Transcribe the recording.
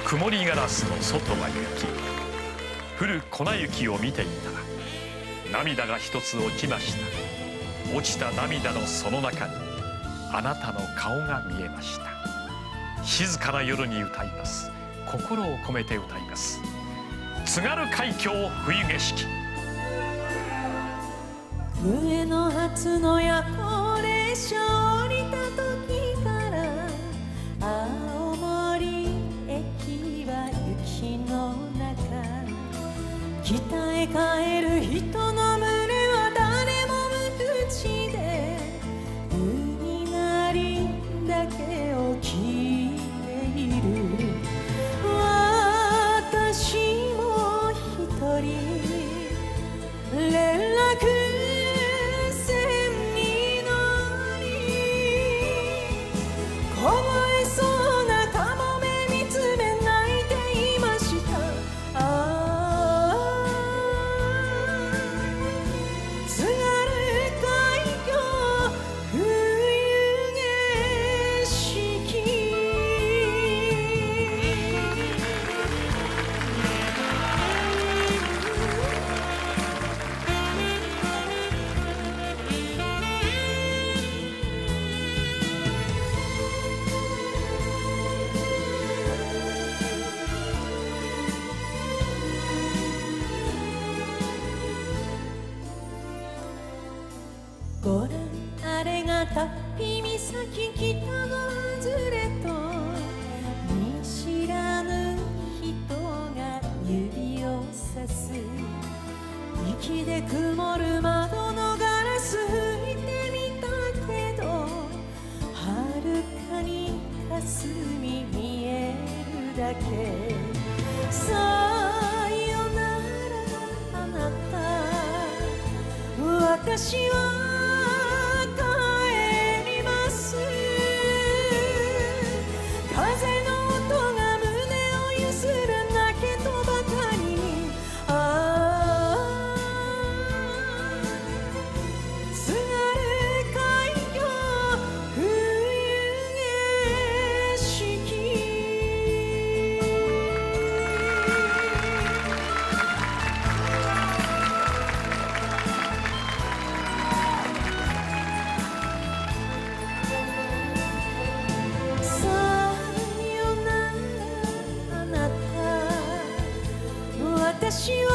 曇りガラスの外は雪。降る粉雪を見ていたら涙が一つ落ちました。落ちた涙のその中にあなたの顔が見えました。静かな夜に歌います。心を込めて歌います。津軽海峡冬景色。 上野発の夜行列車降りた時から青森駅は雪の中。北へ帰る人の群れは誰も無口で海鳴りだけを聞いている。私も一人連絡船に乗り凍えそうなカモメ見つめ泣いていました。津軽海峡冬景色。ご覧あれがタッピ岬北の外れと見知らぬ人が指をさす。息で曇る窓のガラス拭いてみたけどはるかに霞見えるだけ。さよならあなた、私は帰ります。風の音が胸をゆする泣けとばかりに。津軽海峡冬景色。さよならあなた、私